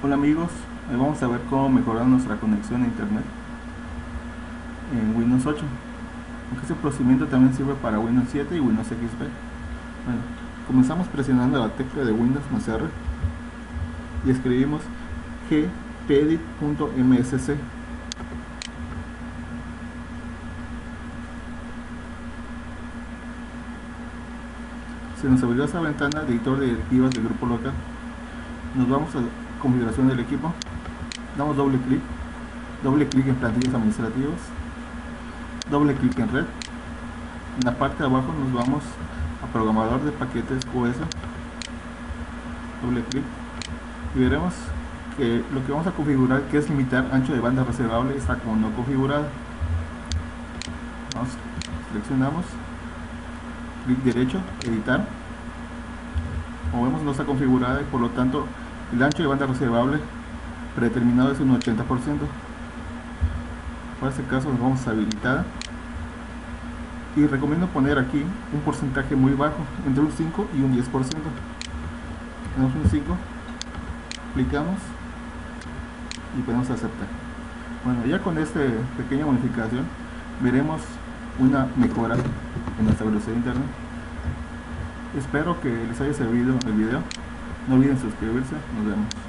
Hola amigos, hoy vamos a ver cómo mejorar nuestra conexión a internet en Windows 8, aunque este procedimiento también sirve para Windows 7 y Windows XP. Bueno, comenzamos presionando la tecla de Windows más R y escribimos gpedit.msc. Se nos abrirá esa ventana de editor de directivas del grupo local. Nos vamos a configuración del equipo, damos doble clic en plantillas administrativas, doble clic en red. En la parte de abajo nos vamos a programador de paquetes US, doble clic y veremos que lo que vamos a configurar, que es limitar ancho de banda reservable, está como no configurado. Seleccionamos, clic derecho, editar. Como vemos no está configurada y por lo tanto el ancho de banda reservable predeterminado es un 80%. Para este caso nos vamos a habilitar y recomiendo poner aquí un porcentaje muy bajo, entre un 5 y un 10%. Tenemos un 5, clicamos y podemos aceptar. Bueno, ya con esta pequeña modificación veremos una mejora en nuestra velocidad de internet. Espero que les haya servido el video. No olviden suscribirse. Nos vemos.